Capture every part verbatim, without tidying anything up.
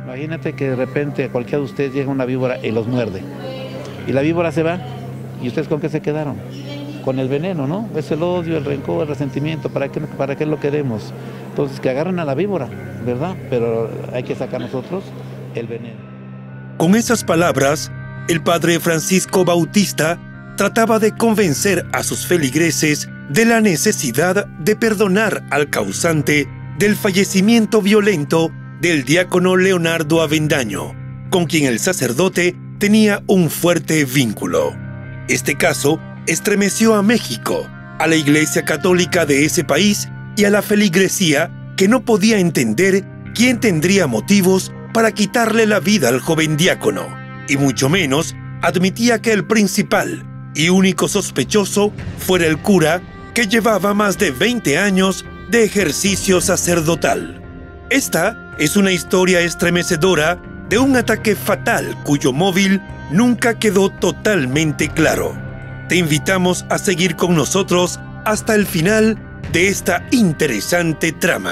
Imagínate que de repente a cualquiera de ustedes llega una víbora y los muerde. Y la víbora se va. ¿Y ustedes con qué se quedaron? Con el veneno, ¿no? Es el odio, el rencor, el resentimiento. ¿Para qué, para qué lo queremos? Entonces que agarren a la víbora, ¿verdad? Pero hay que sacar nosotros el veneno. Con esas palabras, el padre Francisco Bautista trataba de convencer a sus feligreses de la necesidad de perdonar al causante del fallecimiento violento del diácono Leonardo Avendaño, con quien el sacerdote tenía un fuerte vínculo. Este caso estremeció a México, a la Iglesia Católica de ese país y a la feligresía, que no podía entender quién tendría motivos para quitarle la vida al joven diácono, y mucho menos admitía que el principal y único sospechoso fuera el cura, que llevaba más de veinte años de ejercicio sacerdotal. Esta es una historia estremecedora de un ataque fatal cuyo móvil nunca quedó totalmente claro. Te invitamos a seguir con nosotros hasta el final de esta interesante trama.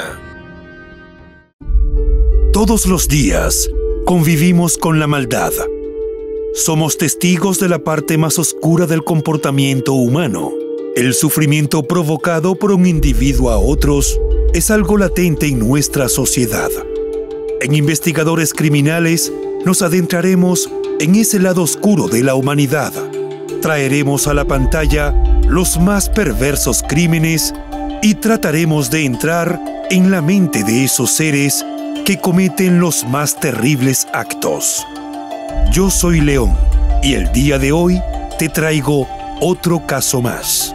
Todos los días convivimos con la maldad. Somos testigos de la parte más oscura del comportamiento humano. El sufrimiento provocado por un individuo a otros es algo latente en nuestra sociedad. En Investigadores Criminales nos adentraremos en ese lado oscuro de la humanidad. Traeremos a la pantalla los más perversos crímenes y trataremos de entrar en la mente de esos seres que cometen los más terribles actos. Yo soy León y el día de hoy te traigo otro caso más.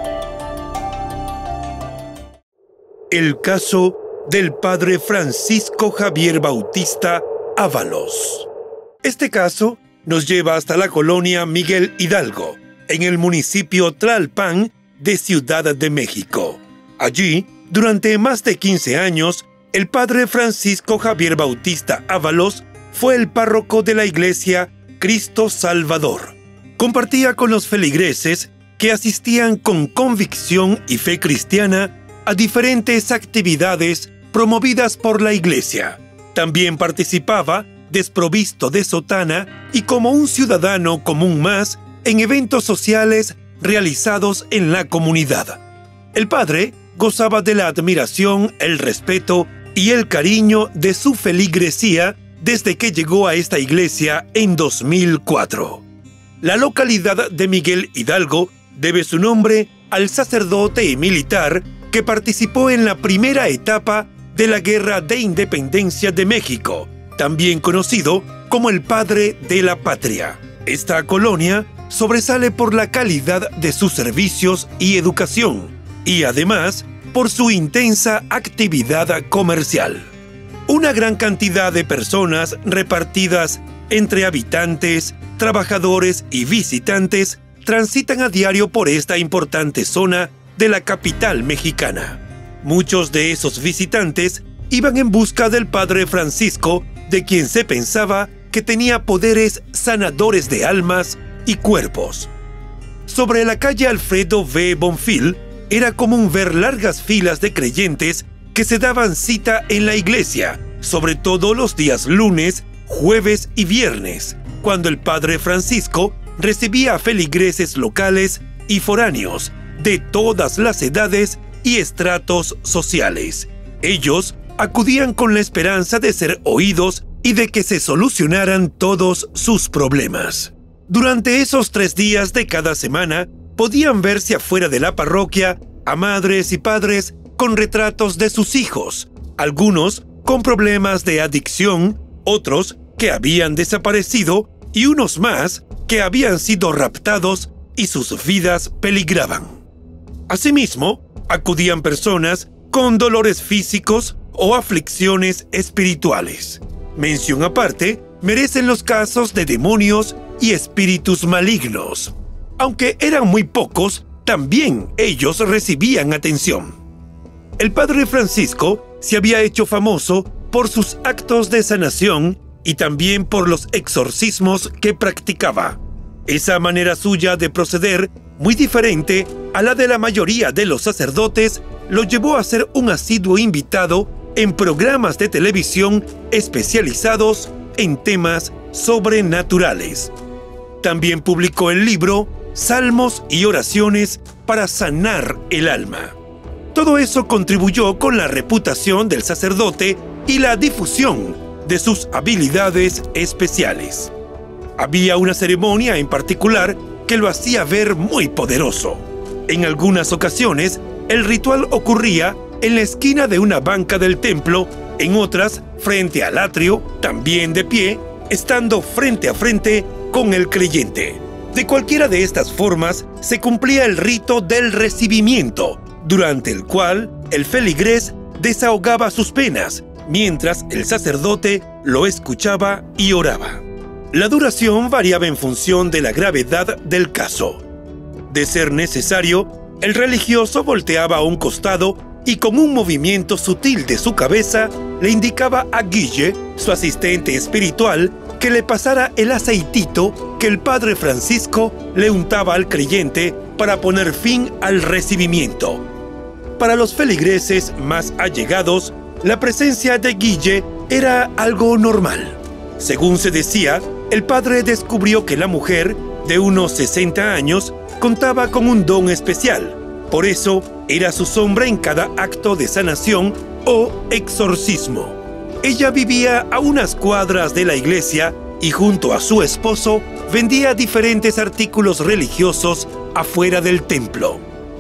El caso del padre Francisco Javier Bautista Ábalos. Este caso nos lleva hasta la colonia Miguel Hidalgo, en el municipio Tlalpan de Ciudad de México. Allí, durante más de quince años, el padre Francisco Javier Bautista Ábalos fue el párroco de la iglesia Cristo Salvador. Compartía con los feligreses que asistían con convicción y fe cristiana a diferentes actividades promovidas por la iglesia. También participaba, desprovisto de sotana y como un ciudadano común más, en eventos sociales realizados en la comunidad. El padre gozaba de la admiración, el respeto y el cariño de su feligresía desde que llegó a esta iglesia en dos mil cuatro. La localidad de Miguel Hidalgo debe su nombre al sacerdote y militar que participó en la primera etapa de la Guerra de Independencia de México, también conocido como el Padre de la Patria. Esta colonia sobresale por la calidad de sus servicios y educación, y además por su intensa actividad comercial. Una gran cantidad de personas repartidas entre habitantes, trabajadores y visitantes transitan a diario por esta importante zona de la capital mexicana. Muchos de esos visitantes iban en busca del padre Francisco, de quien se pensaba que tenía poderes sanadores de almas y cuerpos. Sobre la calle Alfredo V. Bonfil era común ver largas filas de creyentes que se daban cita en la iglesia, sobre todo los días lunes, jueves y viernes, cuando el padre Francisco recibía a feligreses locales y foráneos de todas las edades y estratos sociales. Ellos acudían con la esperanza de ser oídos y de que se solucionaran todos sus problemas. Durante esos tres días de cada semana, podían verse afuera de la parroquia a madres y padres con retratos de sus hijos, algunos con problemas de adicción, otros que habían desaparecido y unos más que habían sido raptados y sus vidas peligraban. Asimismo, acudían personas con dolores físicos o aflicciones espirituales. Mención aparte merecen los casos de demonios y espíritus malignos. Aunque eran muy pocos, también ellos recibían atención. El padre Francisco se había hecho famoso por sus actos de sanación y también por los exorcismos que practicaba. Esa manera suya de proceder, muy diferente a la de la mayoría de los sacerdotes, lo llevó a ser un asiduo invitado en programas de televisión especializados en temas sobrenaturales. También publicó el libro Salmos y oraciones para sanar el alma. Todo eso contribuyó con la reputación del sacerdote y la difusión de sus habilidades especiales. Había una ceremonia en particular que lo hacía ver muy poderoso. En algunas ocasiones, el ritual ocurría en la esquina de una banca del templo, en otras, frente al atrio, también de pie, estando frente a frente con el creyente. De cualquiera de estas formas, se cumplía el rito del recibimiento, durante el cual el feligrés desahogaba sus penas, mientras el sacerdote lo escuchaba y oraba. La duración variaba en función de la gravedad del caso. De ser necesario, el religioso volteaba a un costado y con un movimiento sutil de su cabeza le indicaba a Guille, su asistente espiritual, que le pasara el aceitito que el padre Francisco le untaba al creyente para poner fin al recibimiento. Para los feligreses más allegados, la presencia de Guille era algo normal. Según se decía, el padre descubrió que la mujer, de unos sesenta años, contaba con un don especial. Por eso, era su sombra en cada acto de sanación o exorcismo. Ella vivía a unas cuadras de la iglesia y junto a su esposo vendía diferentes artículos religiosos afuera del templo.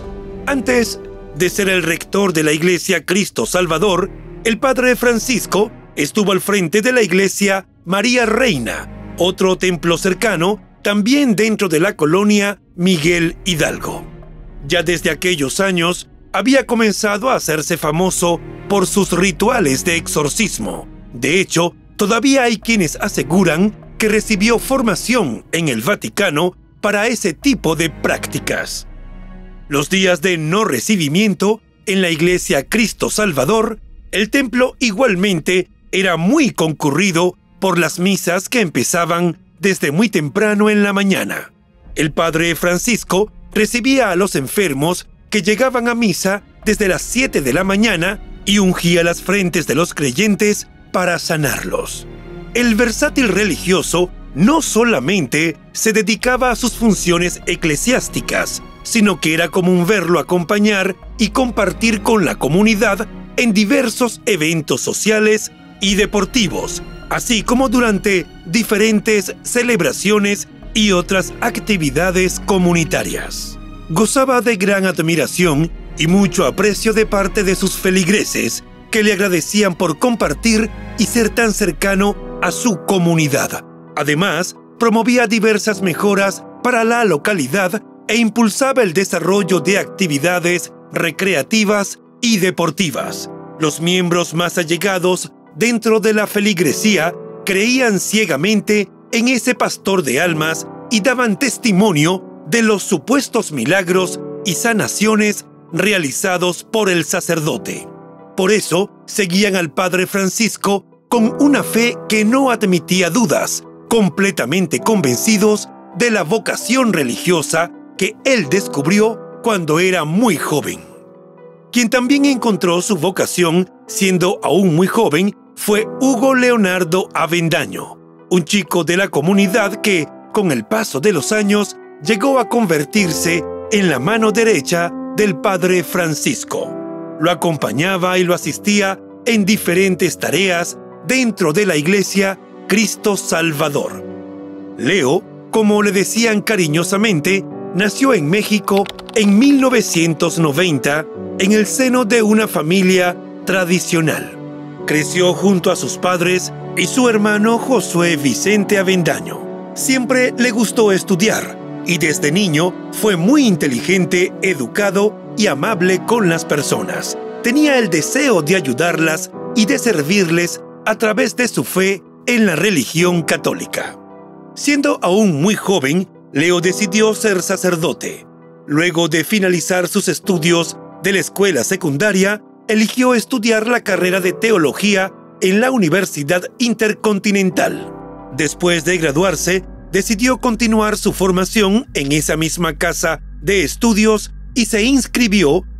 Antes de ser el rector de la iglesia Cristo Salvador, el padre Francisco estuvo al frente de la iglesia María Reina, otro templo cercano, también dentro de la colonia Miguel Hidalgo. Ya desde aquellos años había comenzado a hacerse famoso por sus rituales de exorcismo. De hecho, todavía hay quienes aseguran que recibió formación en el Vaticano para ese tipo de prácticas. Los días de no recibimiento en la iglesia Cristo Salvador, el templo igualmente era muy concurrido por las misas que empezaban desde muy temprano en la mañana. El padre Francisco recibía a los enfermos que llegaban a misa desde las siete de la mañana y ungía las frentes de los creyentes para sanarlos. El versátil religioso no solamente se dedicaba a sus funciones eclesiásticas, sino que era común verlo acompañar y compartir con la comunidad en diversos eventos sociales y deportivos, así como durante diferentes celebraciones y otras actividades comunitarias. Gozaba de gran admiración y mucho aprecio de parte de sus feligreses, que le agradecían por compartir y ser tan cercano a su comunidad. Además, promovía diversas mejoras para la localidad e impulsaba el desarrollo de actividades recreativas y deportivas. Los miembros más allegados dentro de la feligresía creían ciegamente en ese pastor de almas y daban testimonio de los supuestos milagros y sanaciones realizados por el sacerdote. Por eso, seguían al padre Francisco con una fe que no admitía dudas, completamente convencidos de la vocación religiosa que él descubrió cuando era muy joven. Quien también encontró su vocación siendo aún muy joven fue Hugo Leonardo Avendaño, un chico de la comunidad que, con el paso de los años, llegó a convertirse en la mano derecha del padre Francisco. Lo acompañaba y lo asistía en diferentes tareas dentro de la iglesia Cristo Salvador. Leo, como le decían cariñosamente, nació en México en mil novecientos noventa en el seno de una familia tradicional. Creció junto a sus padres y su hermano Josué Vicente Avendaño. Siempre le gustó estudiar y desde niño fue muy inteligente, educado y amable con las personas. Tenía el deseo de ayudarlas y de servirles a través de su fe en la religión católica. Siendo aún muy joven, Leo decidió ser sacerdote. Luego de finalizar sus estudios de la escuela secundaria, eligió estudiar la carrera de teología en la Universidad Intercontinental. Después de graduarse, decidió continuar su formación en esa misma casa de estudios y se inscribió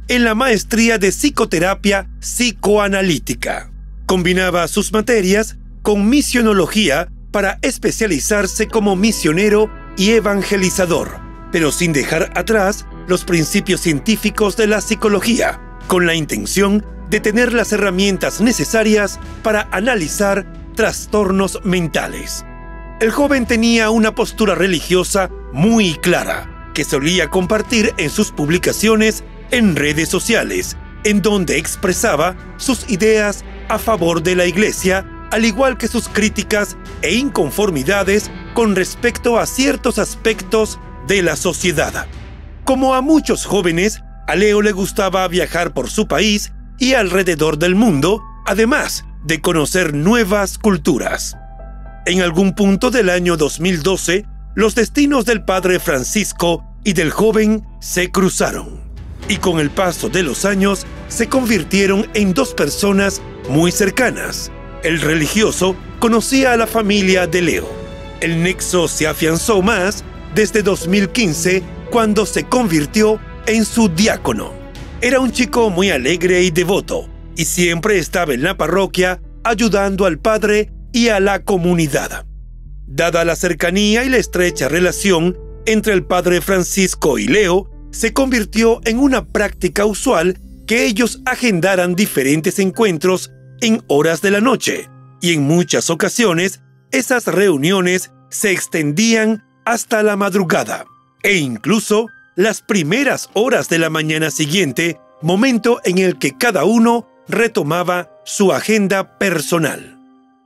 en la maestría de psicoterapia psicoanalítica. Combinaba sus materias con misionología para especializarse como misionero y evangelizador, pero sin dejar atrás los principios científicos de la psicología, con la intención de tener las herramientas necesarias para analizar trastornos mentales. El joven tenía una postura religiosa muy clara, que solía compartir en sus publicaciones en redes sociales, en donde expresaba sus ideas a favor de la Iglesia, al igual que sus críticas e inconformidades con respecto a ciertos aspectos de la sociedad. Como a muchos jóvenes, a Leo le gustaba viajar por su país y alrededor del mundo, además de conocer nuevas culturas. En algún punto del año dos mil doce, los destinos del padre Francisco y del joven se cruzaron, y con el paso de los años se convirtieron en dos personas muy cercanas. El religioso conocía a la familia de Leo. El nexo se afianzó más desde dos mil quince, cuando se convirtió en su diácono. Era un chico muy alegre y devoto, y siempre estaba en la parroquia ayudando al padre y a la comunidad. Dada la cercanía y la estrecha relación entre el padre Francisco y Leo, se convirtió en una práctica usual que ellos agendaran diferentes encuentros en horas de la noche, y en muchas ocasiones esas reuniones se extendían hasta la madrugada, e incluso las primeras horas de la mañana siguiente, momento en el que cada uno retomaba su agenda personal.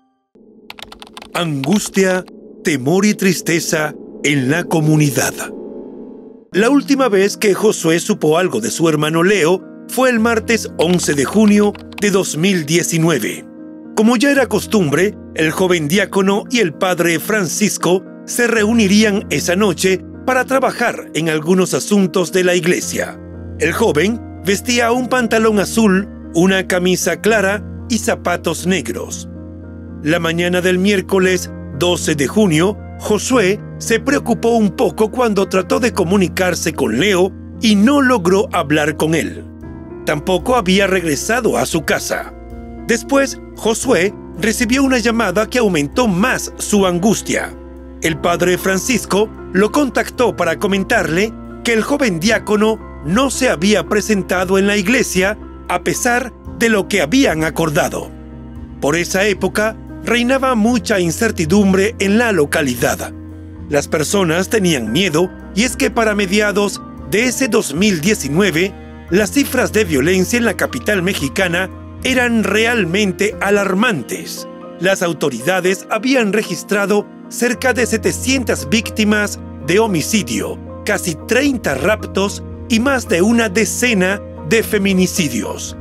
Angustia, temor y tristeza en la comunidad. La última vez que Josué supo algo de su hermano Leo fue el martes once de junio de dos mil diecinueve. Como ya era costumbre, el joven diácono y el padre Francisco se reunirían esa noche para trabajar en algunos asuntos de la iglesia. El joven vestía un pantalón azul, una camisa clara y zapatos negros. La mañana del miércoles doce de junio, Josué se preocupó un poco cuando trató de comunicarse con Leo y no logró hablar con él. Tampoco había regresado a su casa. Después, Josué recibió una llamada que aumentó más su angustia. El padre Francisco lo contactó para comentarle que el joven diácono no se había presentado en la iglesia a pesar de lo que habían acordado. Por esa época, reinaba mucha incertidumbre en la localidad. Las personas tenían miedo, y es que para mediados de ese dos mil diecinueve, las cifras de violencia en la capital mexicana eran realmente alarmantes. Las autoridades habían registrado cerca de setecientas víctimas de homicidio, casi treinta raptos y más de una decena de feminicidios.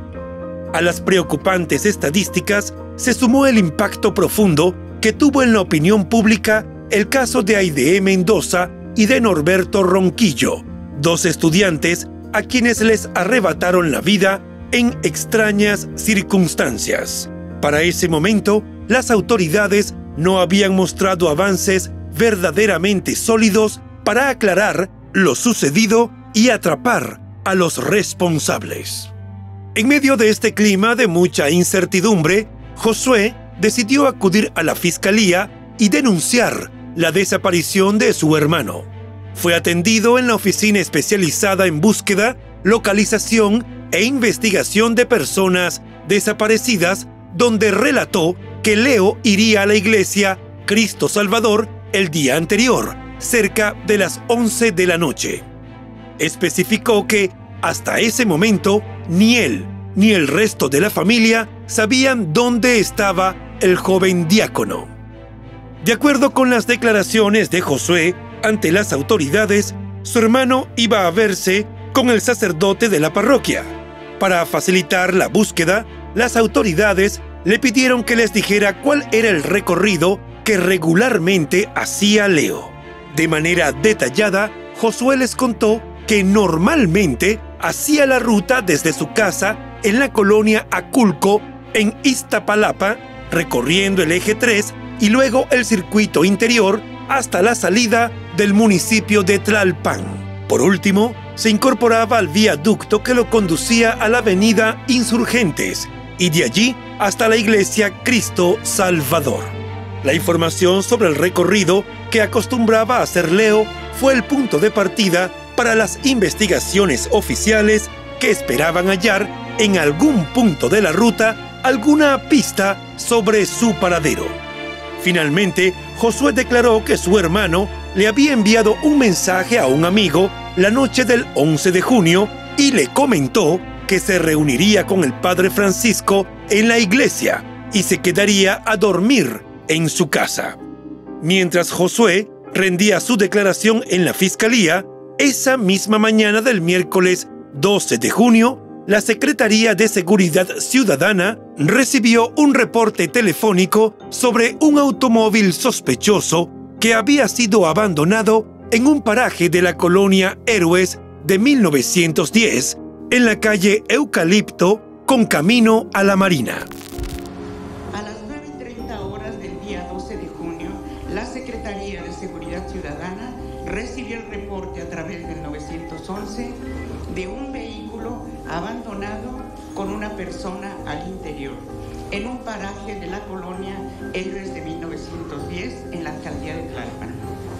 A las preocupantes estadísticas se sumó el impacto profundo que tuvo en la opinión pública el caso de Aide Mendoza y de Norberto Ronquillo, dos estudiantes a quienes les arrebataron la vida en extrañas circunstancias. Para ese momento, las autoridades no habían mostrado avances verdaderamente sólidos para aclarar lo sucedido y atrapar a los responsables. En medio de este clima de mucha incertidumbre, Josué decidió acudir a la fiscalía y denunciar la desaparición de su hermano. Fue atendido en la oficina especializada en búsqueda, localización e investigación de personas desaparecidas, donde relató que Leo iría a la iglesia Cristo Salvador el día anterior, cerca de las once de la noche. Especificó que, hasta ese momento, ni él ni el resto de la familia sabían dónde estaba el joven diácono. De acuerdo con las declaraciones de Josué ante las autoridades, su hermano iba a verse con el sacerdote de la parroquia. Para facilitar la búsqueda, las autoridades le pidieron que les dijera cuál era el recorrido que regularmente hacía Leo. De manera detallada, Josué les contó que normalmente hacía la ruta desde su casa en la colonia Aculco, en Iztapalapa, recorriendo el eje tres y luego el circuito interior hasta la salida del municipio de Tlalpan. Por último, se incorporaba al viaducto que lo conducía a la avenida Insurgentes y de allí hasta la iglesia Cristo Salvador. La información sobre el recorrido que acostumbraba a hacer Leo fue el punto de partida para las investigaciones oficiales que esperaban hallar en algún punto de la ruta alguna pista sobre su paradero. Finalmente, Josué declaró que su hermano le había enviado un mensaje a un amigo la noche del once de junio y le comentó que se reuniría con el padre Francisco en la iglesia y se quedaría a dormir en su casa. Mientras Josué rendía su declaración en la fiscalía, esa misma mañana del miércoles doce de junio, la Secretaría de Seguridad Ciudadana recibió un reporte telefónico sobre un automóvil sospechoso que había sido abandonado en un paraje de la colonia Héroes de mil novecientos diez, en la calle Eucalipto, con camino a la Marina. A las nueve y treinta horas del día doce de junio, la Secretaría de Seguridad Ciudadana recibió el reporte a través del nueve once de un vehículo abandonado con una persona al interior en un paraje de la colonia Héroes de mil novecientos diez en la alcaldía de Tlalpan.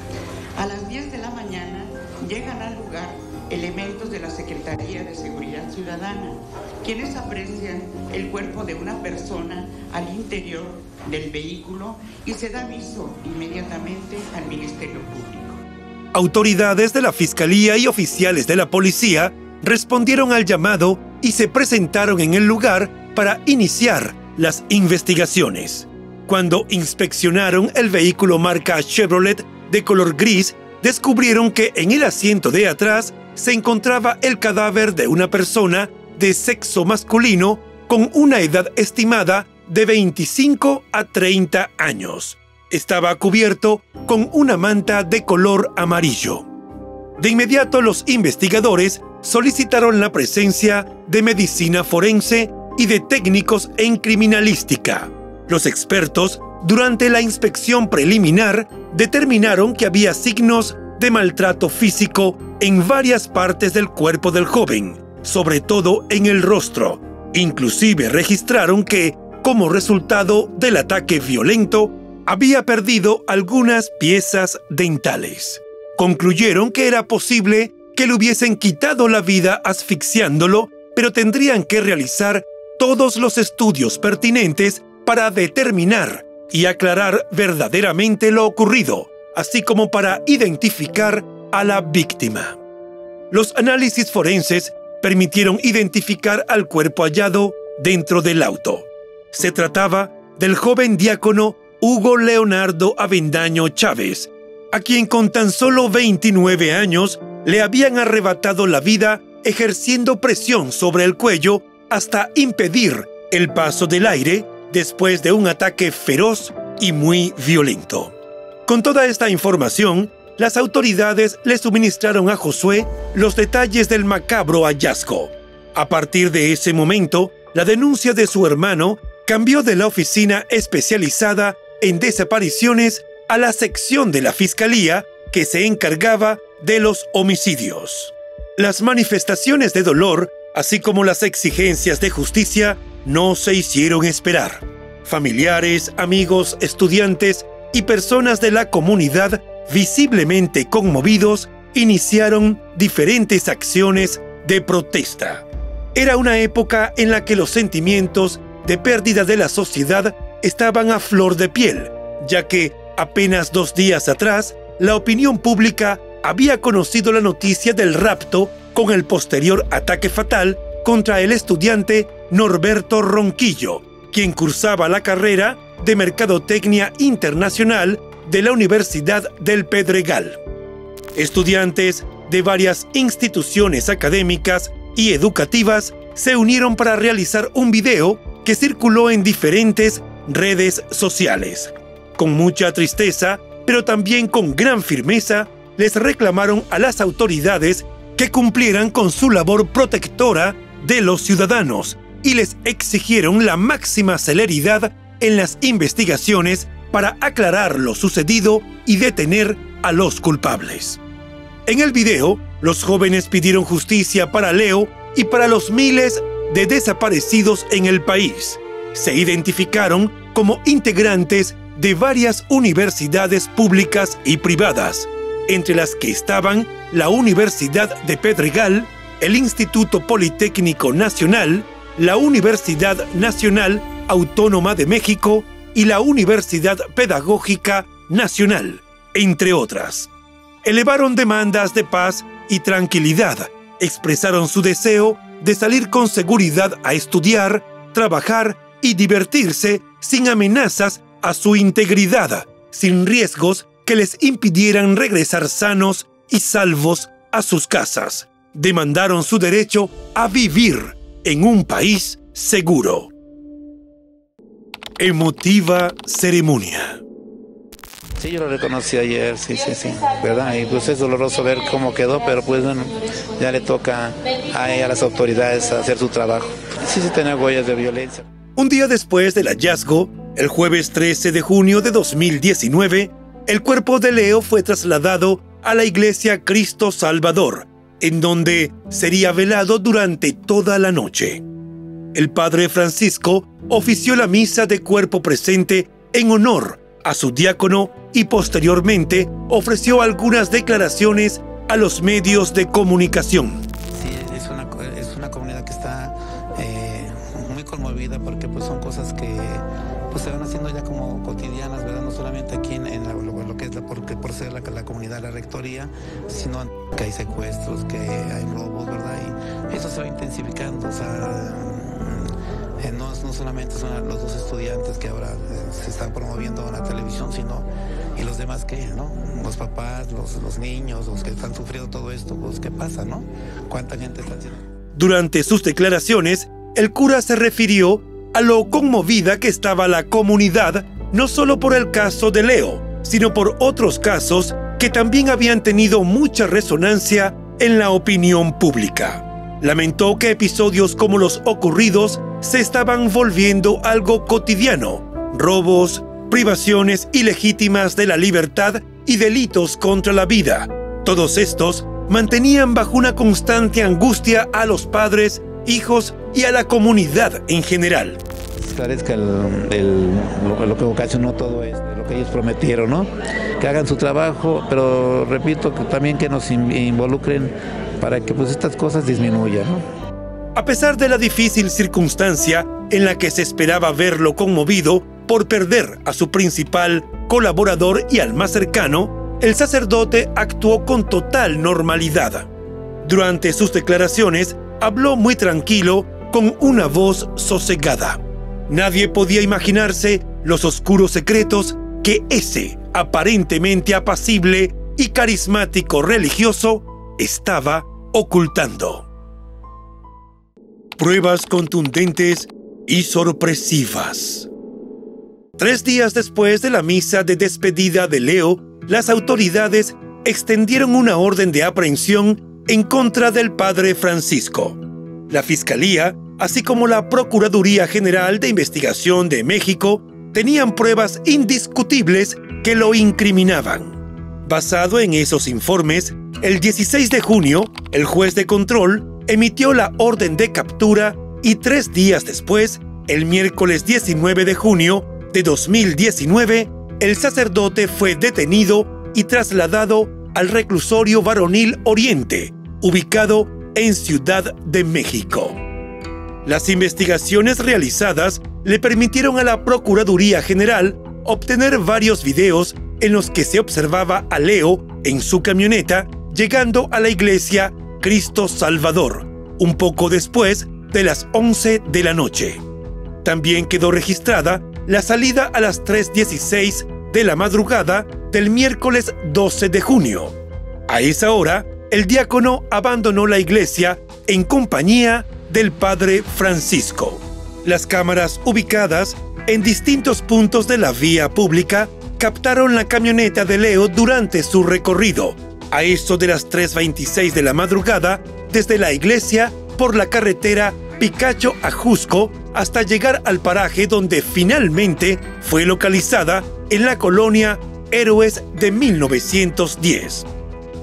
A las diez de la mañana llegan al lugar elementos de la Secretaría de Seguridad Ciudadana, quienes aprecian el cuerpo de una persona al interior del vehículo y se da aviso inmediatamente al Ministerio Público. Autoridades de la Fiscalía y oficiales de la policía respondieron al llamado y se presentaron en el lugar para iniciar las investigaciones. Cuando inspeccionaron el vehículo marca Chevrolet de color gris, descubrieron que en el asiento de atrás se encontraba el cadáver de una persona de sexo masculino con una edad estimada de veinticinco a treinta años. Estaba cubierto con una manta de color amarillo. De inmediato los investigadores solicitaron la presencia de medicina forense y de técnicos en criminalística. Los expertos, durante la inspección preliminar, determinaron que había signos de maltrato físico en varias partes del cuerpo del joven, sobre todo en el rostro. Inclusive registraron que, como resultado del ataque violento, había perdido algunas piezas dentales. Concluyeron que era posible que le hubiesen quitado la vida asfixiándolo, pero tendrían que realizar todos los estudios pertinentes para determinar y aclarar verdaderamente lo ocurrido, así como para identificar a la víctima. Los análisis forenses permitieron identificar al cuerpo hallado dentro del auto. Se trataba del joven diácono Hugo Leonardo Avendaño Chávez, a quien con tan solo veintinueve años le habían arrebatado la vida ejerciendo presión sobre el cuello hasta impedir el paso del aire después de un ataque feroz y muy violento. Con toda esta información, las autoridades le suministraron a Josué los detalles del macabro hallazgo. A partir de ese momento, la denuncia de su hermano cambió de la oficina especializada en desapariciones a la sección de la Fiscalía que se encargaba de los homicidios. Las manifestaciones de dolor, así como las exigencias de justicia, no se hicieron esperar. Familiares, amigos, estudiantes y personas de la comunidad, visiblemente conmovidos, iniciaron diferentes acciones de protesta. Era una época en la que los sentimientos de pérdida de la sociedad estaban a flor de piel, ya que apenas dos días atrás, la opinión pública había conocido la noticia del rapto con el posterior ataque fatal contra el estudiante Norberto Ronquillo, quien cursaba la carrera de Mercadotecnia Internacional de la Universidad del Pedregal. Estudiantes de varias instituciones académicas y educativas se unieron para realizar un video que circuló en diferentes redes sociales. Con mucha tristeza, pero también con gran firmeza, les reclamaron a las autoridades que cumplieran con su labor protectora de los ciudadanos y les exigieron la máxima celeridad en las investigaciones para aclarar lo sucedido y detener a los culpables. En el video Los jóvenes pidieron justicia para Leo y para los miles de desaparecidos en el país. Se identificaron como integrantes de varias universidades públicas y privadas, entre las que estaban la Universidad de Pedregal, el Instituto Politécnico Nacional, la Universidad Nacional Autónoma de México y la Universidad Pedagógica Nacional, entre otras. Elevaron demandas de paz y tranquilidad, expresaron su deseo de salir con seguridad a estudiar, trabajar y divertirse sin amenazas a su integridad, sin riesgos que les impidieran regresar sanos y salvos a sus casas. Demandaron su derecho a vivir en un país seguro. Emotiva ceremonia. Sí, yo lo reconocí ayer, sí, sí, sí, ¿verdad? Y pues es doloroso ver cómo quedó, pero pues bueno, ya le toca a, a las autoridades hacer su trabajo. Sí, sí tenía huellas de violencia. Un día después del hallazgo, el jueves trece de junio de dos mil diecinueve, el cuerpo de Leo fue trasladado a la iglesia Cristo Salvador, en donde sería velado durante toda la noche. El padre Francisco ofició la misa de cuerpo presente en honor a su diácono y posteriormente ofreció algunas declaraciones a los medios de comunicación. Sí, es una, es una comunidad que está eh, muy conmovida porque pues son cosas que pues se van haciendo ya como cotidianas, ¿verdad? No solamente aquí en, en la, lo, lo que es la, porque por ser la, la comunidad, la rectoría, sino que hay secuestros, que hay robos, ¿verdad? Y eso se va intensificando, o sea, eh, no, no solamente son los dos estudiantes que ahora eh, se están promoviendo en la televisión, sino y los demás que, ¿no? Los papás, los, los niños, los que están sufriendo todo esto, pues ¿qué pasa, no? ¿Cuánta gente está haciendo? Durante sus declaraciones, el cura se refirió a lo conmovida que estaba la comunidad, no solo por el caso de Leo, sino por otros casos que también habían tenido mucha resonancia en la opinión pública. Lamentó que episodios como los ocurridos se estaban volviendo algo cotidiano: robos, privaciones ilegítimas de la libertad y delitos contra la vida. Todos estos mantenían bajo una constante angustia a los padres, hijos y a la comunidad en general. Esclarezca el, el, lo, lo que ocasionó todo esto, lo que ellos prometieron, ¿no? Que hagan su trabajo, pero repito, que también que nos involucren para que pues estas cosas disminuyan, ¿no? A pesar de la difícil circunstancia en la que se esperaba verlo conmovido por perder a su principal colaborador y al más cercano, el sacerdote actuó con total normalidad. Durante sus declaraciones, habló muy tranquilo, con una voz sosegada. Nadie podía imaginarse los oscuros secretos que ese aparentemente apacible y carismático religioso estaba ocultando. Pruebas contundentes y sorpresivas. Tres días después de la misa de despedida de Leo, las autoridades extendieron una orden de aprehensión en contra del padre Francisco. La Fiscalía, así como la Procuraduría General de Investigación de México, tenían pruebas indiscutibles que lo incriminaban. Basado en esos informes, el dieciséis de junio, el juez de control emitió la orden de captura y tres días después, el miércoles diecinueve de junio de dos mil diecinueve, el sacerdote fue detenido y trasladado al reclusorio varonil Oriente, ubicado en Ciudad de México. Las investigaciones realizadas le permitieron a la Procuraduría General obtener varios videos en los que se observaba a Leo en su camioneta llegando a la iglesia Cristo Salvador, un poco después de las once de la noche. También quedó registrada la salida a las tres dieciséis de la madrugada del miércoles doce de junio. A esa hora, el diácono abandonó la iglesia en compañía del padre Francisco. Las cámaras ubicadas en distintos puntos de la vía pública captaron la camioneta de Leo durante su recorrido, a eso de las tres veintiséis de la madrugada, desde la iglesia por la carretera Picacho a Jusco hasta llegar al paraje donde finalmente fue localizada en la colonia Héroes de mil novecientos diez.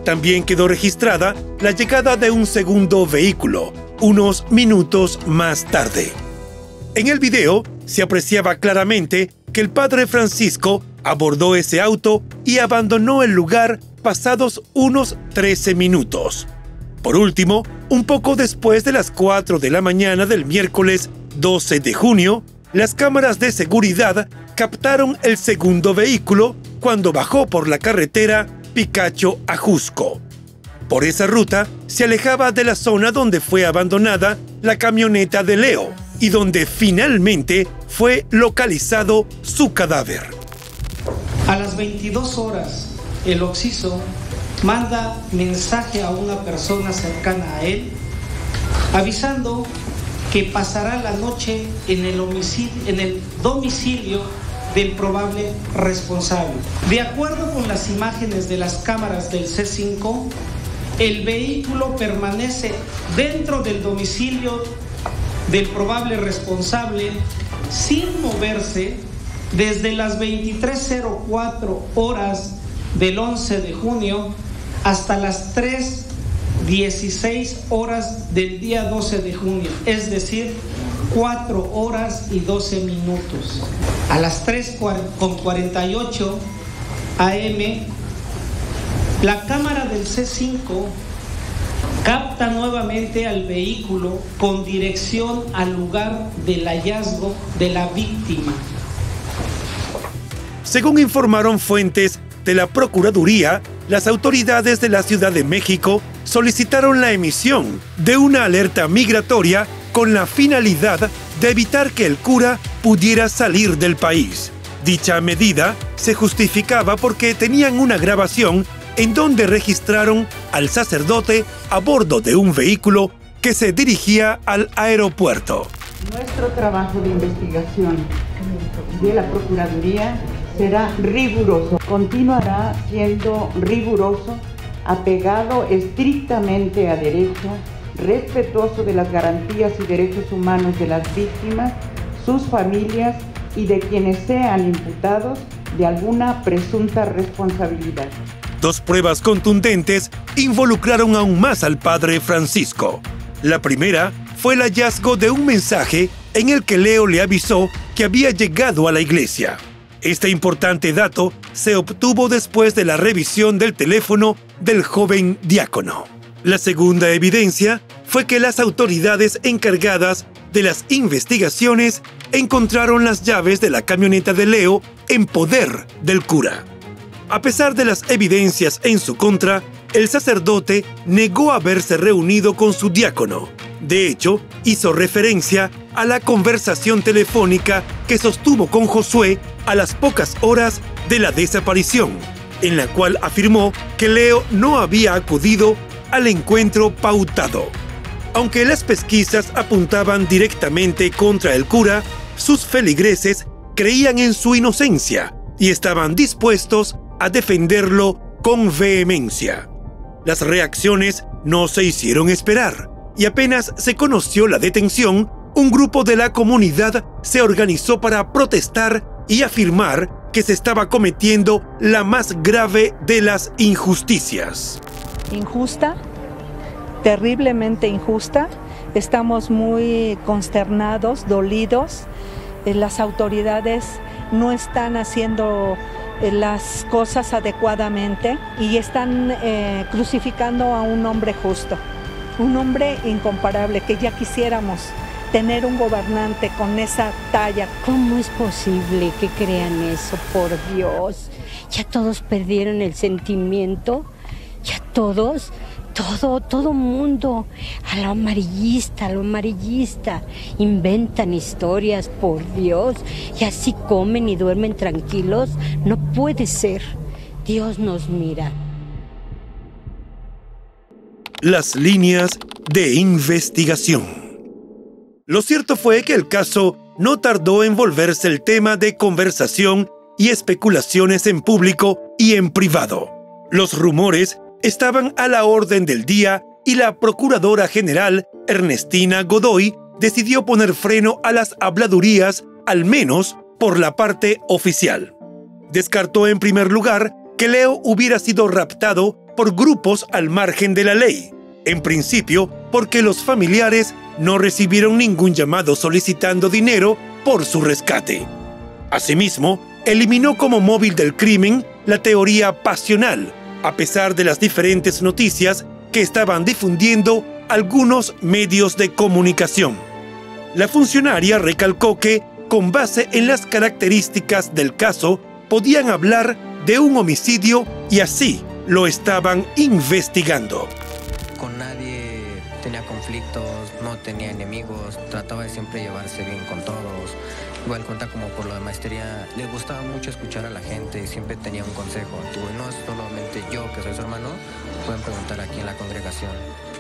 También quedó registrada la llegada de un segundo vehículo, unos minutos más tarde. En el video se apreciaba claramente que el padre Francisco abordó ese auto y abandonó el lugar pasados unos trece minutos. Por último, un poco después de las cuatro de la mañana del miércoles doce de junio, las cámaras de seguridad captaron el segundo vehículo cuando bajó por la carretera Picacho a Jusco. Por esa ruta se alejaba de la zona donde fue abandonada la camioneta de Leo y donde finalmente fue localizado su cadáver. A las veintidós horas, el occiso manda mensaje a una persona cercana a él, avisando que pasará la noche en el, homicidio, en el domicilio del probable responsable. De acuerdo con las imágenes de las cámaras del C cinco, el vehículo permanece dentro del domicilio del probable responsable sin moverse desde las veintitrés cero cuatro horas del once de junio hasta las tres dieciséis horas del día doce de junio, es decir, cuatro horas y doce minutos. A las tres con cuarenta y ocho a eme, la cámara del C cinco capta nuevamente al vehículo con dirección al lugar del hallazgo de la víctima. Según informaron fuentes de la Procuraduría, las autoridades de la Ciudad de México solicitaron la emisión de una alerta migratoria con la finalidad de evitar que el cura pudiera salir del país. Dicha medida se justificaba porque tenían una grabación en donde registraron al sacerdote a bordo de un vehículo que se dirigía al aeropuerto. Nuestro trabajo de investigación de la Procuraduría será riguroso, continuará siendo riguroso, apegado estrictamente a derecho, respetuoso de las garantías y derechos humanos de las víctimas, sus familias y de quienes sean imputados de alguna presunta responsabilidad. Dos pruebas contundentes involucraron aún más al padre Francisco. La primera fue el hallazgo de un mensaje en el que Leo le avisó que había llegado a la iglesia. Este importante dato se obtuvo después de la revisión del teléfono del joven diácono. La segunda evidencia fue que las autoridades encargadas de las investigaciones encontraron las llaves de la camioneta de Leo en poder del cura. A pesar de las evidencias en su contra, el sacerdote negó haberse reunido con su diácono. De hecho, hizo referencia a la conversación telefónica que sostuvo con Josué a las pocas horas de la desaparición, en la cual afirmó que Leo no había acudido al encuentro pautado. Aunque las pesquisas apuntaban directamente contra el cura, sus feligreses creían en su inocencia y estaban dispuestos a defenderlo con vehemencia. Las reacciones no se hicieron esperar, y apenas se conoció la detención, un grupo de la comunidad se organizó para protestar y afirmar que se estaba cometiendo la más grave de las injusticias. Injusta, terriblemente injusta. Estamos muy consternados, dolidos. Las autoridades no están haciendo las cosas adecuadamente y están eh, crucificando a un hombre justo, un hombre incomparable que ya quisiéramos tener un gobernante con esa talla. ¿Cómo es posible que crean eso? Por Dios, ya todos perdieron el sentimiento, ya todos, todo, todo mundo, a lo amarillista, a lo amarillista, inventan historias, por Dios, y así comen y duermen tranquilos. No puede ser, Dios nos mira. Las líneas de investigación. Lo cierto fue que el caso no tardó en volverse el tema de conversación y especulaciones en público y en privado. Los rumores estaban a la orden del día y la Procuradora General, Ernestina Godoy, decidió poner freno a las habladurías, al menos por la parte oficial. Descartó en primer lugar que Leo hubiera sido raptado por grupos al margen de la ley, en principio porque los familiares no recibieron ningún llamado solicitando dinero por su rescate. Asimismo, eliminó como móvil del crimen la teoría pasional, a pesar de las diferentes noticias que estaban difundiendo algunos medios de comunicación. La funcionaria recalcó que, con base en las características del caso, podían hablar de un homicidio y así lo estaban investigando. Con nadie tenía conflictos, no tenía enemigos, trataba de siempre llevarse bien con todos. Igual cuenta como por lo de maestría, le gustaba mucho escuchar a la gente y siempre tenía un consejo. Y no es solamente yo que soy su hermano, pueden preguntar aquí en la congregación.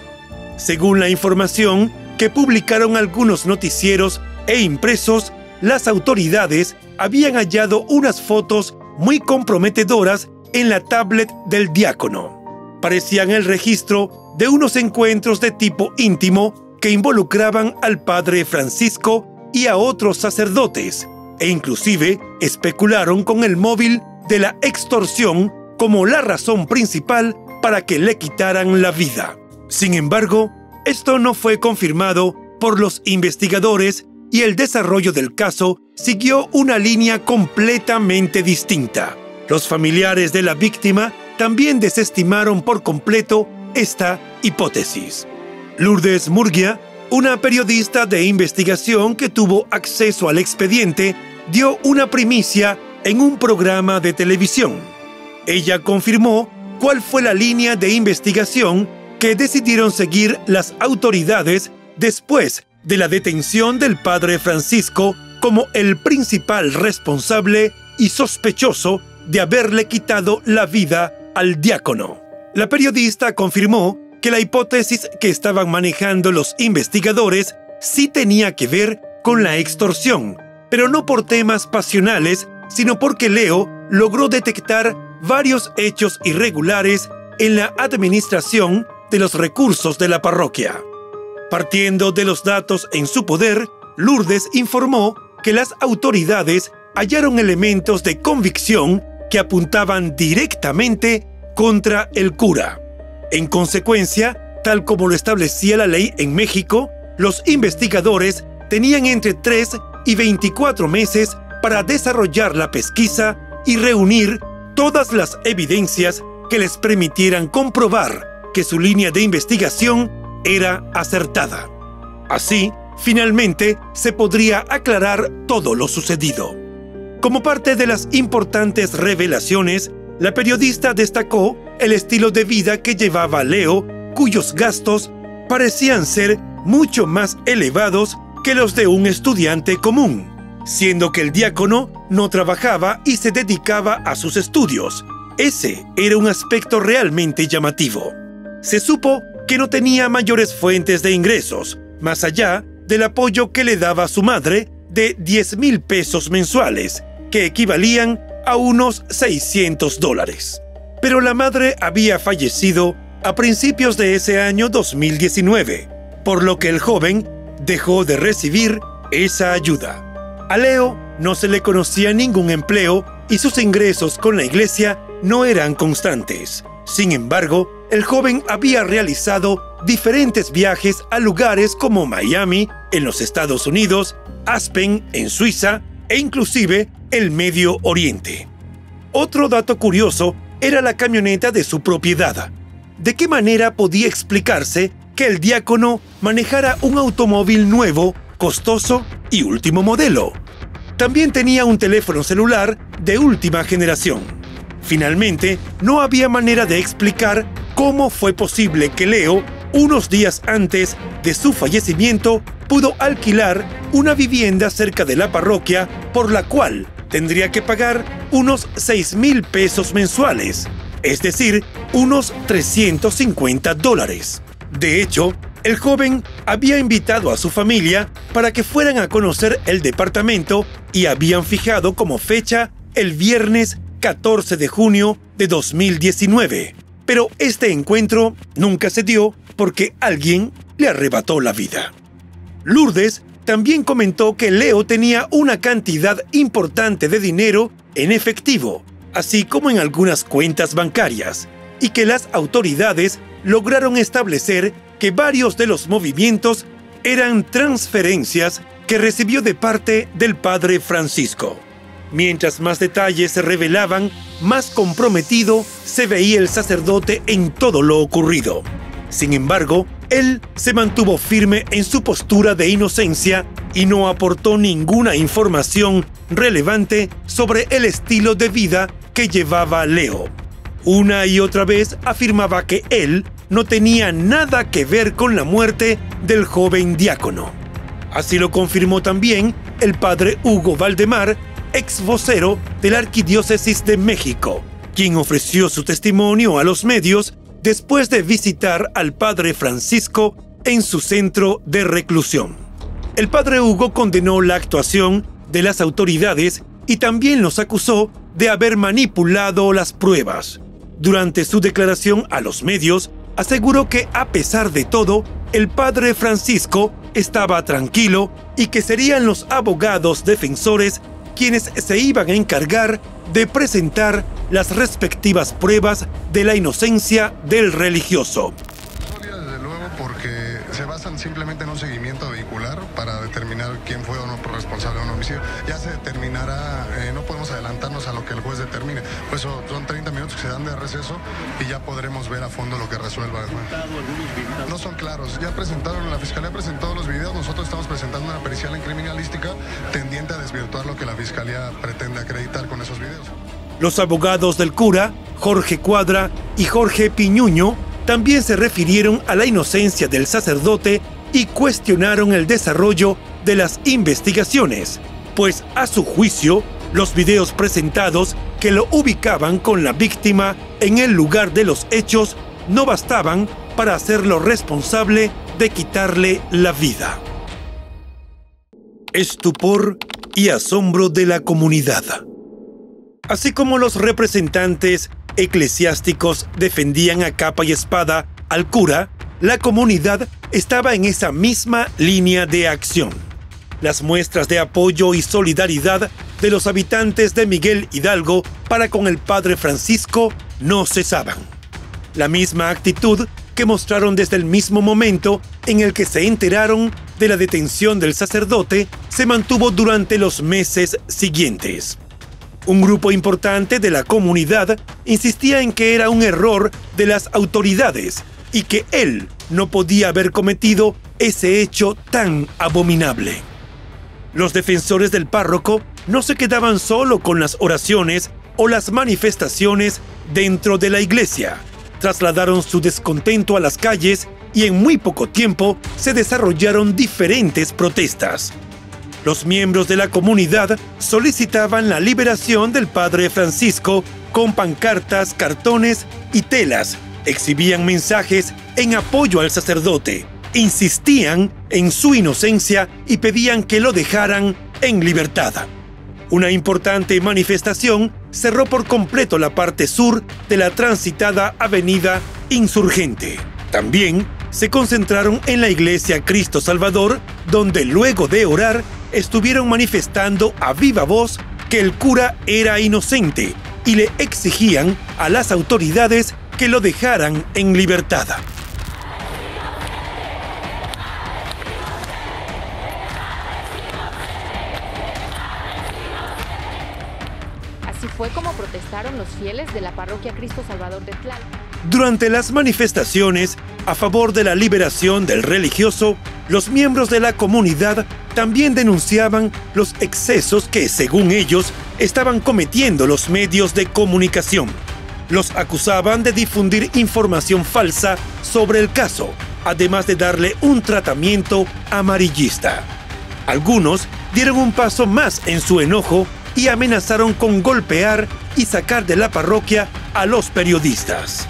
Según la información que publicaron algunos noticieros e impresos, las autoridades habían hallado unas fotos muy comprometedoras en la tablet del diácono. Parecían el registro de unos encuentros de tipo íntimo que involucraban al padre Francisco y a otros sacerdotes, e inclusive especularon con el móvil de la extorsión como la razón principal para que le quitaran la vida. Sin embargo, esto no fue confirmado por los investigadores y el desarrollo del caso siguió una línea completamente distinta. Los familiares de la víctima también desestimaron por completo esta hipótesis. Lourdes Murguia, una periodista de investigación que tuvo acceso al expediente, dio una primicia en un programa de televisión. Ella confirmó cuál fue la línea de investigación que decidieron seguir las autoridades después de la detención del padre Francisco como el principal responsable y sospechoso de haberle quitado la vida al diácono. La periodista confirmó que la hipótesis que estaban manejando los investigadores sí tenía que ver con la extorsión, pero no por temas pasionales, sino porque Leo logró detectar varios hechos irregulares en la administración de los recursos de la parroquia. Partiendo de los datos en su poder, Lourdes informó que las autoridades hallaron elementos de convicción que apuntaban directamente contra el cura. En consecuencia, tal como lo establecía la ley en México, los investigadores tenían entre tres y veinticuatro meses para desarrollar la pesquisa y reunir todas las evidencias que les permitieran comprobar que su línea de investigación era acertada. Así, finalmente, se podría aclarar todo lo sucedido. Como parte de las importantes revelaciones, la periodista destacó el estilo de vida que llevaba Leo, cuyos gastos parecían ser mucho más elevados que los de un estudiante común, siendo que el diácono no trabajaba y se dedicaba a sus estudios. Ese era un aspecto realmente llamativo. Se supo que no tenía mayores fuentes de ingresos, más allá del apoyo que le daba su madre de diez mil pesos mensuales, que equivalían a unos seiscientos dólares. Pero la madre había fallecido a principios de ese año dos mil diecinueve, por lo que el joven dejó de recibir esa ayuda. A Leo no se le conocía ningún empleo y sus ingresos con la iglesia no eran constantes. Sin embargo, el joven había realizado diferentes viajes a lugares como Miami, en los Estados Unidos, Aspen, en Suiza, e inclusive el Medio Oriente. Otro dato curioso era la camioneta de su propiedad. ¿De qué manera podía explicarse que el diácono manejara un automóvil nuevo, costoso y último modelo? También tenía un teléfono celular de última generación. Finalmente, no había manera de explicar cómo fue posible que Leo, unos días antes de su fallecimiento, pudo alquilar una vivienda cerca de la parroquia por la cual tendría que pagar unos seis mil pesos mensuales, es decir, unos trescientos cincuenta dólares. De hecho, el joven había invitado a su familia para que fueran a conocer el departamento y habían fijado como fecha el viernes catorce de junio de dos mil diecinueve. Pero este encuentro nunca se dio porque alguien le arrebató la vida. Lourdes también comentó que Leo tenía una cantidad importante de dinero en efectivo, así como en algunas cuentas bancarias, y que las autoridades lograron establecer que varios de los movimientos eran transferencias que recibió de parte del padre Francisco. Mientras más detalles se revelaban, más comprometido se veía el sacerdote en todo lo ocurrido. Sin embargo, él se mantuvo firme en su postura de inocencia y no aportó ninguna información relevante sobre el estilo de vida que llevaba Leo. Una y otra vez afirmaba que él no tenía nada que ver con la muerte del joven diácono. Así lo confirmó también el padre Hugo Valdemar, ex vocero de la Arquidiócesis de México, quien ofreció su testimonio a los medios después de visitar al padre Francisco en su centro de reclusión. El padre Hugo condenó la actuación de las autoridades y también los acusó de haber manipulado las pruebas. Durante su declaración a los medios, aseguró que a pesar de todo, el padre Francisco estaba tranquilo y que serían los abogados defensores quienes se iban a encargar de presentar las respectivas pruebas de la inocencia del religioso. Desde luego, porque se basan simplemente en un seguimiento vehicular para determinar quién fue o no responsable de un homicidio. Ya se determinará, eh, no podemos adelantarnos a lo que el juez determine. Pues son treinta minutos que se dan de receso y ya podremos ver a fondo lo que resuelva. No son claros. Ya presentaron, la Fiscalía presentó los videos, nosotros estamos presentando una pericial en criminalística tendiente a desvirtuar lo que la Fiscalía pretende acreditar con esos videos. Los abogados del cura, Jorge Cuadra y Jorge Piñuño, también se refirieron a la inocencia del sacerdote y cuestionaron el desarrollo de las investigaciones, pues a su juicio, los videos presentados que lo ubicaban con la víctima en el lugar de los hechos no bastaban para hacerlo responsable de quitarle la vida. Estupor y asombro de la comunidad. Así como los representantes eclesiásticos defendían a capa y espada al cura, la comunidad estaba en esa misma línea de acción. Las muestras de apoyo y solidaridad de los habitantes de Miguel Hidalgo para con el padre Francisco no cesaban. La misma actitud que mostraron desde el mismo momento en el que se enteraron de la detención del sacerdote se mantuvo durante los meses siguientes. Un grupo importante de la comunidad insistía en que era un error de las autoridades y que él no podía haber cometido ese hecho tan abominable. Los defensores del párroco no se quedaban solo con las oraciones o las manifestaciones dentro de la iglesia. Trasladaron su descontento a las calles y en muy poco tiempo se desarrollaron diferentes protestas. Los miembros de la comunidad solicitaban la liberación del padre Francisco con pancartas, cartones y telas. Exhibían mensajes en apoyo al sacerdote, insistían en su inocencia y pedían que lo dejaran en libertad. Una importante manifestación cerró por completo la parte sur de la transitada avenida Insurgente. También se concentraron en la iglesia Cristo Salvador, donde luego de orar estuvieron manifestando a viva voz que el cura era inocente y le exigían a las autoridades que lo dejaran en libertad. Así fue como protestaron los fieles de la parroquia Cristo Salvador de Tlalpan. Durante las manifestaciones a favor de la liberación del religioso, los miembros de la comunidad también denunciaban los excesos que, según ellos, estaban cometiendo los medios de comunicación. Los acusaban de difundir información falsa sobre el caso, además de darle un tratamiento amarillista. Algunos dieron un paso más en su enojo y amenazaron con golpear y sacar de la parroquia a los periodistas.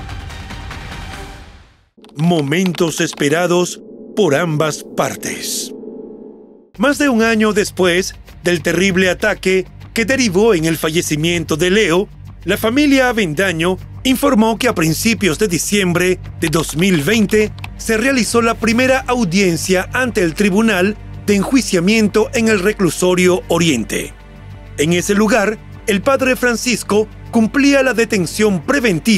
Momentos esperados por ambas partes. Más de un año después del terrible ataque que derivó en el fallecimiento de Leo, la familia Avendaño informó que a principios de diciembre de dos mil veinte se realizó la primera audiencia ante el Tribunal de Enjuiciamiento en el Reclusorio Oriente. En ese lugar, el padre Francisco cumplía la detención preventiva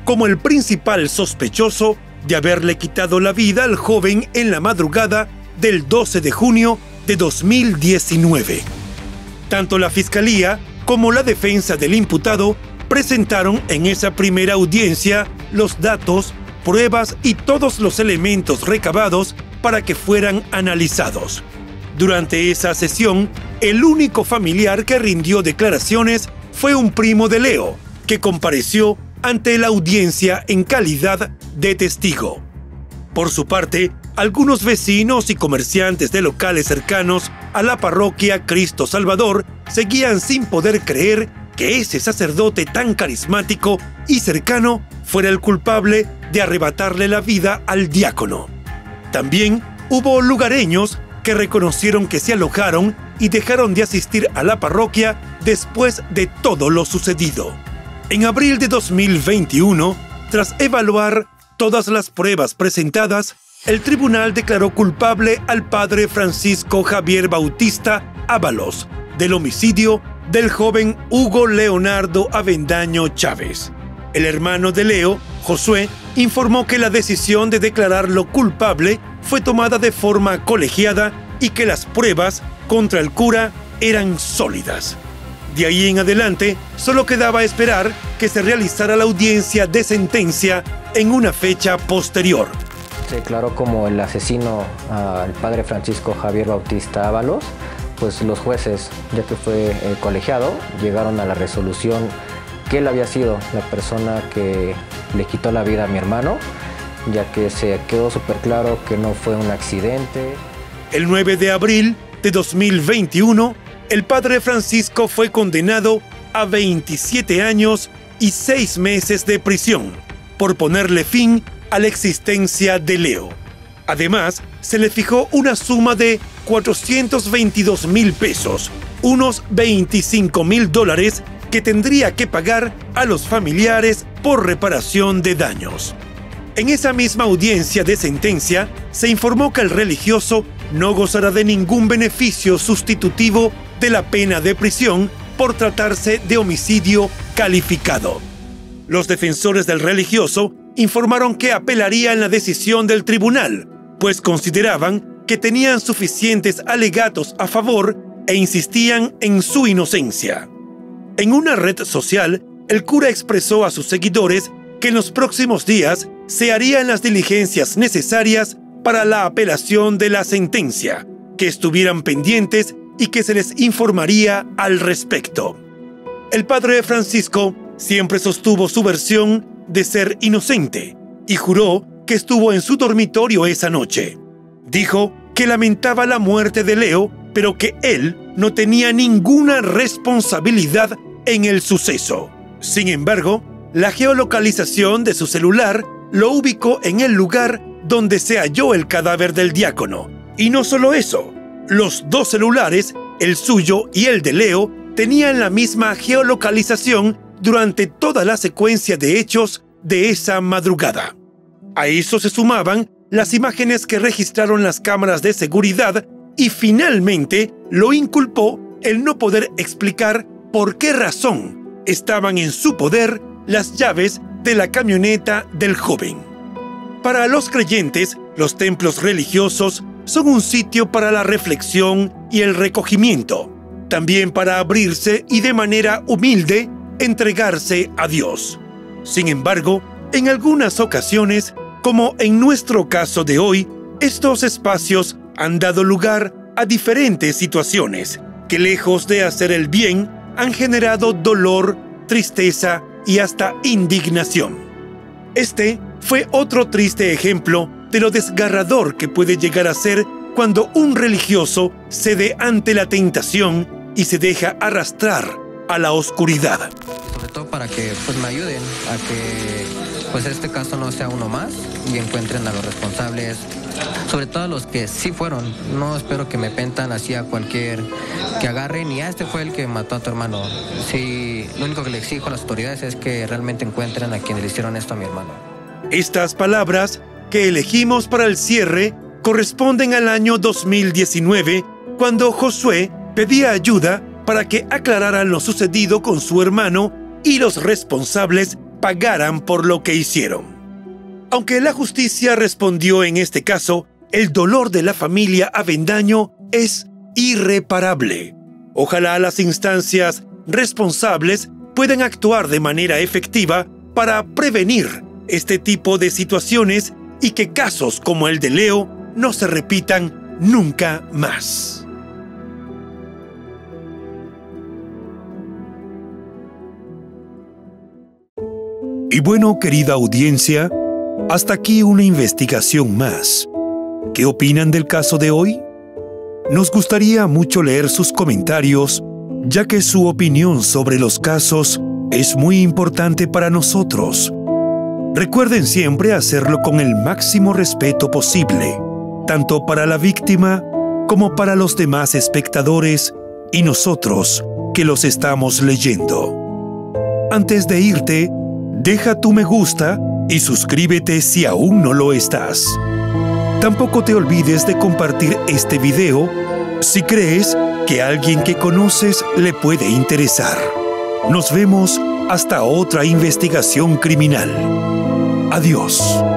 como el principal sospechoso de haberle quitado la vida al joven en la madrugada del doce de junio de dos mil diecinueve. Tanto la Fiscalía como la defensa del imputado presentaron en esa primera audiencia los datos, pruebas y todos los elementos recabados para que fueran analizados. Durante esa sesión, el único familiar que rindió declaraciones fue un primo de Leo, que compareció ante la audiencia en calidad de testigo. Por su parte, algunos vecinos y comerciantes de locales cercanos a la parroquia Cristo Salvador seguían sin poder creer que ese sacerdote tan carismático y cercano fuera el culpable de arrebatarle la vida al diácono. También hubo lugareños que reconocieron que se alojaron y dejaron de asistir a la parroquia después de todo lo sucedido. En abril de dos mil veintiuno, tras evaluar todas las pruebas presentadas, el tribunal declaró culpable al padre Francisco Javier Bautista Ábalos del homicidio del joven Hugo Leonardo Avendaño Chávez. El hermano de Leo, Josué, informó que la decisión de declararlo culpable fue tomada de forma colegiada y que las pruebas contra el cura eran sólidas. De ahí en adelante, solo quedaba esperar que se realizara la audiencia de sentencia en una fecha posterior. Se declaró como el asesino al padre Francisco Javier Bautista Ábalos. Pues los jueces, ya que fue eh, colegiado, llegaron a la resolución que él había sido la persona que le quitó la vida a mi hermano, ya que se quedó súper claro que no fue un accidente. El nueve de abril de dos mil veintiuno, el padre Francisco fue condenado a veintisiete años y seis meses de prisión por ponerle fin a la existencia de Leo. Además, se le fijó una suma de cuatrocientos veintidós mil pesos, unos veinticinco mil dólares que tendría que pagar a los familiares por reparación de daños. En esa misma audiencia de sentencia, se informó que el religioso no gozará de ningún beneficio sustitutivo de la pena de prisión por tratarse de homicidio calificado. Los defensores del religioso informaron que apelarían la decisión del tribunal, pues consideraban que tenían suficientes alegatos a favor e insistían en su inocencia. En una red social, el cura expresó a sus seguidores que en los próximos días se harían las diligencias necesarias para la apelación de la sentencia, que estuvieran pendientes y que se les informaría al respecto. El padre Francisco siempre sostuvo su versión de ser inocente y juró que estuvo en su dormitorio esa noche. Dijo que lamentaba la muerte de Leo, pero que él no tenía ninguna responsabilidad en el suceso. Sin embargo, la geolocalización de su celular lo ubicó en el lugar donde se halló el cadáver del diácono. Y no solo eso, los dos celulares, el suyo y el de Leo, tenían la misma geolocalización durante toda la secuencia de hechos de esa madrugada. A eso se sumaban las imágenes que registraron las cámaras de seguridad y finalmente lo inculpó el no poder explicar por qué razón estaban en su poder las llaves de la camioneta del joven. Para los creyentes, los templos religiosos son un sitio para la reflexión y el recogimiento, también para abrirse y de manera humilde entregarse a Dios. Sin embargo, en algunas ocasiones, como en nuestro caso de hoy, estos espacios han dado lugar a diferentes situaciones que, lejos de hacer el bien, han generado dolor, tristeza y hasta indignación. Este fue otro triste ejemplo de lo desgarrador que puede llegar a ser cuando un religioso cede ante la tentación y se deja arrastrar a la oscuridad. Sobre todo para que pues, me ayuden a que pues, este caso no sea uno más y encuentren a los responsables, sobre todo a los que sí fueron. No espero que me pentan así a cualquier que agarren y ah, este fue el que mató a tu hermano. Sí, lo único que le exijo a las autoridades es que realmente encuentren a quienes le hicieron esto a mi hermano. Estas palabras que elegimos para el cierre corresponden al año dos mil diecinueve, cuando Josué pedía ayuda para que aclararan lo sucedido con su hermano y los responsables pagaran por lo que hicieron. Aunque la justicia respondió en este caso, el dolor de la familia Avendaño es irreparable. Ojalá las instancias responsables puedan actuar de manera efectiva para prevenir este tipo de situaciones y que casos como el de Leo no se repitan nunca más. Y bueno, querida audiencia, hasta aquí una investigación más. ¿Qué opinan del caso de hoy? Nos gustaría mucho leer sus comentarios, ya que su opinión sobre los casos es muy importante para nosotros. Recuerden siempre hacerlo con el máximo respeto posible, tanto para la víctima como para los demás espectadores y nosotros que los estamos leyendo. Antes de irte, deja tu me gusta y suscríbete si aún no lo estás. Tampoco te olvides de compartir este video si crees que a alguien que conoces le puede interesar. Nos vemos hasta otra investigación criminal. Adiós.